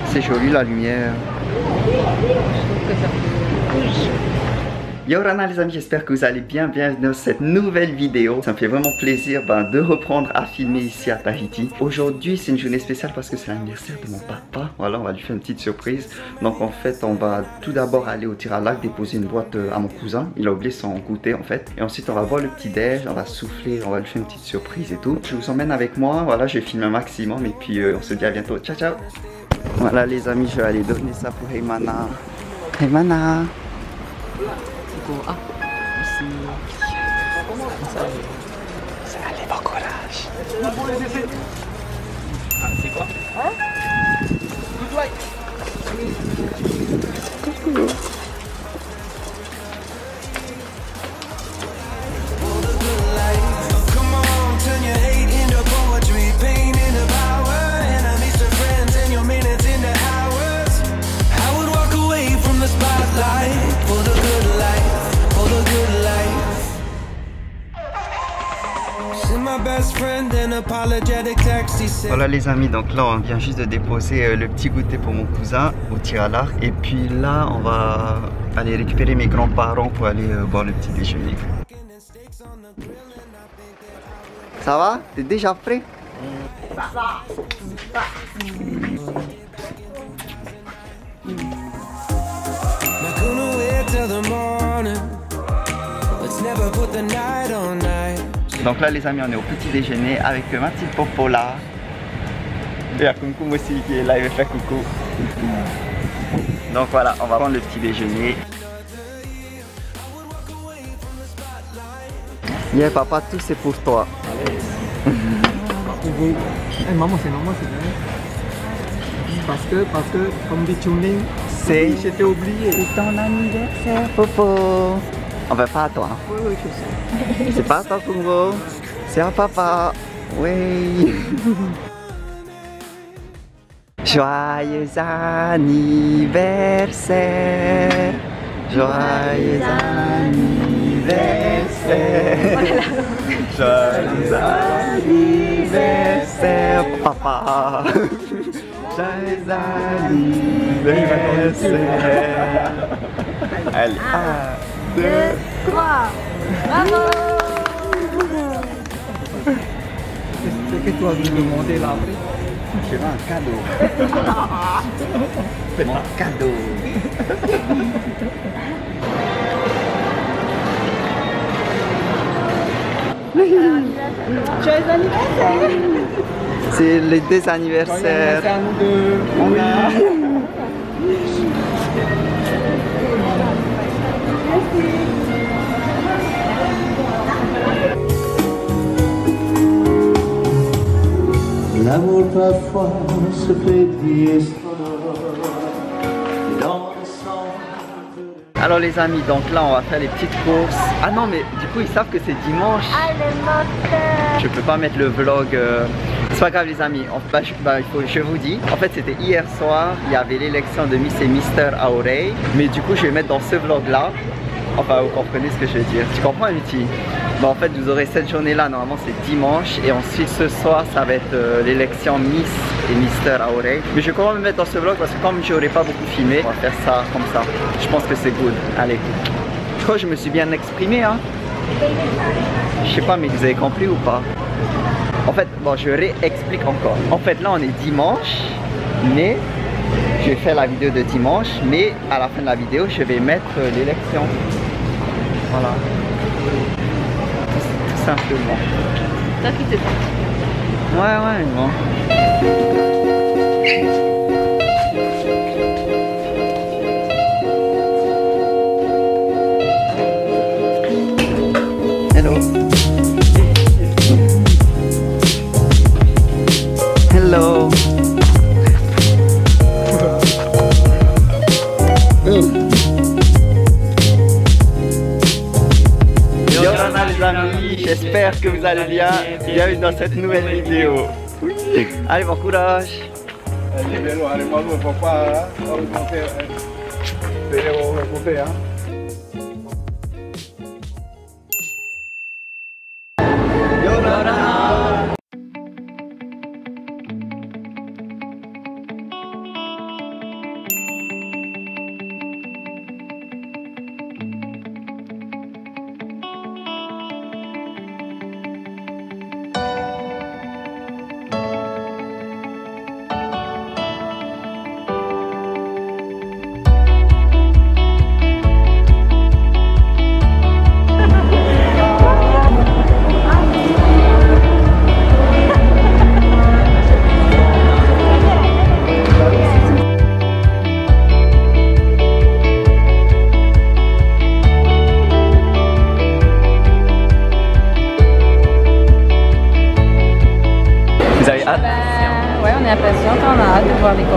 C'est joli la lumière. Yorana les amis, j'espère que vous allez bien, bienvenue dans cette nouvelle vidéo. Ça me fait vraiment plaisir de reprendre à filmer ici à Tahiti. Aujourd'hui c'est une journée spéciale parce que c'est l'anniversaire de mon papa. Voilà, on va lui faire une petite surprise. Donc en fait on va tout d'abord aller au tir à l'arc déposer une boîte à mon cousin. Il a oublié son goûter en fait. Et ensuite on va boire le petit déj, on va souffler, on va lui faire une petite surprise et tout. Je vous emmène avec moi, voilà, je vais filmer un maximum et puis on se dit à bientôt. Ciao ciao. Voilà les amis, je vais aller donner ça pour Heymana. Heymana. Ah, merci. Allez, bon courage. Ah, c'est quoi? Coucou. Voilà les amis, donc là on vient juste de déposer le petit goûter pour mon cousin au tir à l'arc. Et puis là on va aller récupérer mes grands-parents pour aller boire le petit déjeuner. Ça va? T'es déjà prêt? Donc là les amis, on est au petit déjeuner avec ma petite Popola. Et il y a Kunkum aussi qui est là, il veut faire coucou. Donc voilà, on va prendre le petit déjeuner. Yeah papa, tout c'est pour toi. Maman c'est normal, c'est vrai. Parce que comme dit tuning, c'est... j'étais oublié. C'est ton anniversaire Popo. On va pas à toi. Oui, oui, je sais. C'est pas à toi Kungo, c'est à papa. Oui. Joyeux anniversaire. Joyeux anniversaire. Joyeux anniversaire papa. Joyeux anniversaire. Allez. 1, 2, 3. Bravo. Qu'est-ce que tu as dû demander là après? Je veux un cadeau. Mon cadeau. Joyeux anniversaire. C'est les deux anniversaires. À nous deux. On a... L'amour parfois se fait dire dans le sang. Alors les amis, donc là on va faire les petites courses. Ah non mais du coup ils savent que c'est dimanche. Je peux pas mettre le vlog. C'est pas grave les amis, je vous dis. En fait c'était hier soir, il y avait l'élection de Miss et Mister Aurei. Mais du coup je vais mettre dans ce vlog là. Enfin vous comprenez ce que je veux dire. Tu comprends Lutti? En fait vous aurez cette journée là, normalement c'est dimanche. Et ensuite ce soir ça va être l'élection Miss et Mister Aurei. Mais je vais quand même me mettre dans ce vlog parce que comme je n'aurais pas beaucoup filmé, on va faire ça comme ça. Je pense que c'est good. Allez. Je crois que je me suis bien exprimé hein. Je sais pas mais vous avez compris ou pas? En fait, bon je réexplique encore. En fait là on est dimanche. Mais je vais faire la vidéo de dimanche. Mais à la fin de la vidéo je vais mettre l'élection. Voilà. Tout simplement. T'inquiète pas. Ouais, bon. Hello. Hello. Yorana les amis, j'espère que vous allez bien. Bienvenue dans cette nouvelle vidéo. Oui. Allez, bon courage.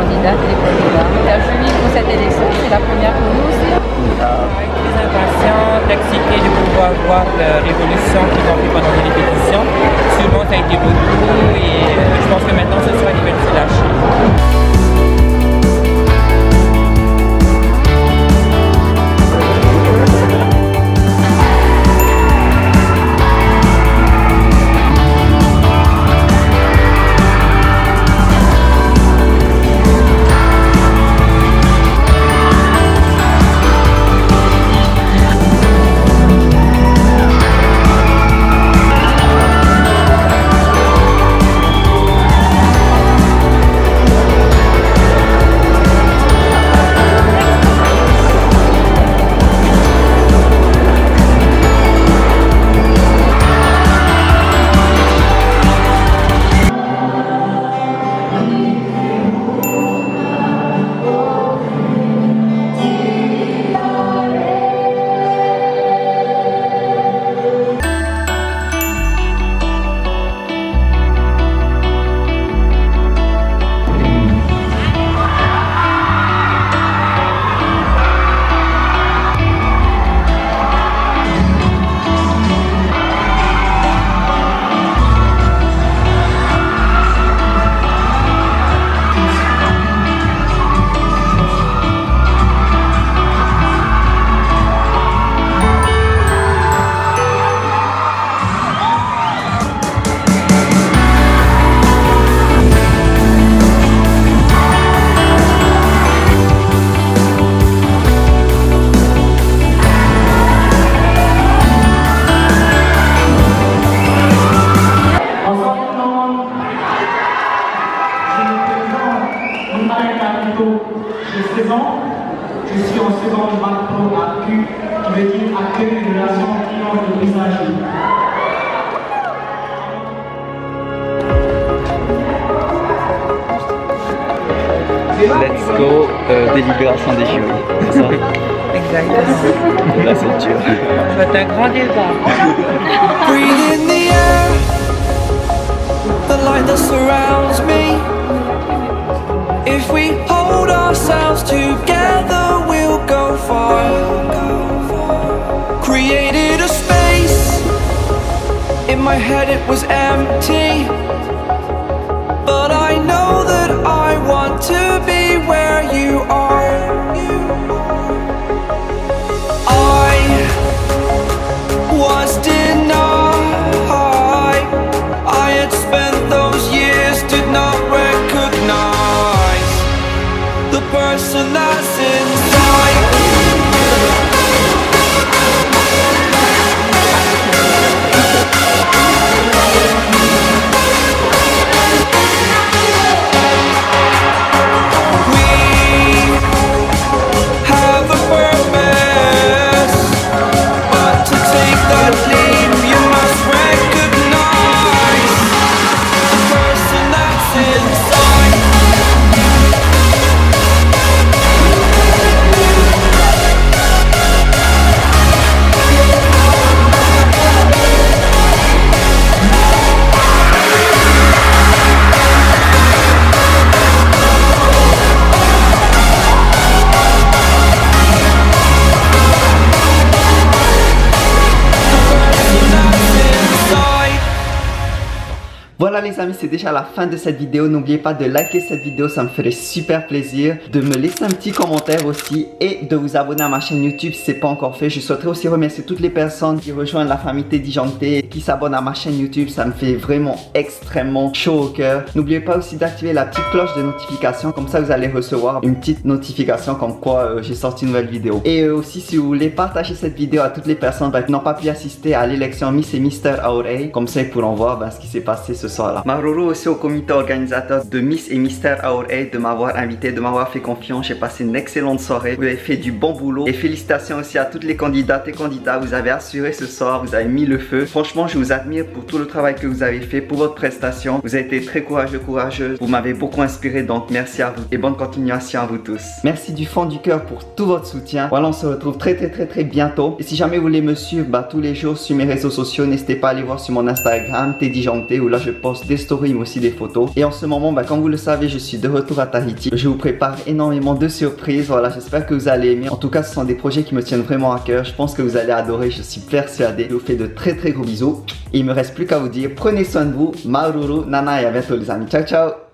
candidates et les candidats. La jury pour cette élection, c'est la première pour nous aussi. Très impatiente, excitée de pouvoir voir l'évolution qu'ils ont fait pendant les répétitions. Tout le monde a été beaucoup et je pense que maintenant ce soir ils veulent se lâcher. Je suis en seconde bac pro AQ, qui veut dire accueil et relations clients de messagerie. Let's go, délibération des jurys, c'est ça? Exactement. Là c'est dur. Ça va être un grand débat. Breathe in the air, the light that surrounds me. If we hold ourselves together, we'll go far. Created a space, in my head it was empty, but I know that I want to be where you are. I was denied, I had spent those years, did not recognize the person that's inside. Voilà les amis, c'est déjà la fin de cette vidéo. N'oubliez pas de liker cette vidéo, ça me ferait super plaisir. De me laisser un petit commentaire aussi et de vous abonner à ma chaîne YouTube si ce n'est pas encore fait. Je souhaiterais aussi remercier toutes les personnes qui rejoignent la famille Teddy Janté et qui s'abonnent à ma chaîne YouTube. Ça me fait vraiment extrêmement chaud au cœur. N'oubliez pas aussi d'activer la petite cloche de notification. Comme ça vous allez recevoir une petite notification comme quoi j'ai sorti une nouvelle vidéo. Et aussi si vous voulez partager cette vidéo à toutes les personnes qui n'ont pas pu assister à l'élection Miss et Mister Aurey. Comme ça ils pourront voir ce qui s'est passé ce soir-là. Maruru aussi au comité organisateur de Miss et Mister Aurey de m'avoir invité, de m'avoir fait confiance. J'ai passé une excellente soirée. Vous avez fait du bon boulot. Et félicitations aussi à toutes les candidates et candidats. Vous avez assuré ce soir, vous avez mis le feu. Franchement, je vous admire pour tout le travail que vous avez fait, pour votre prestation. Vous avez été très courageuse. Vous m'avez beaucoup inspiré, donc merci à vous. Et bonne continuation à vous tous. Merci du fond du cœur pour tout votre soutien. Voilà, on se retrouve très bientôt. Et si jamais vous voulez me suivre tous les jours sur mes réseaux sociaux, n'hésitez pas à aller voir sur mon Instagram, Teddy Janté, où là je poste poste des stories mais aussi des photos. Et en ce moment, bah, comme vous le savez, je suis de retour à Tahiti. Je vous prépare énormément de surprises. Voilà, j'espère que vous allez aimer. En tout cas, ce sont des projets qui me tiennent vraiment à cœur. Je pense que vous allez adorer, je suis persuadé. Je vous fais de très gros bisous. Et il me reste plus qu'à vous dire, prenez soin de vous. Maururu, nana et à bientôt les amis. Ciao ciao.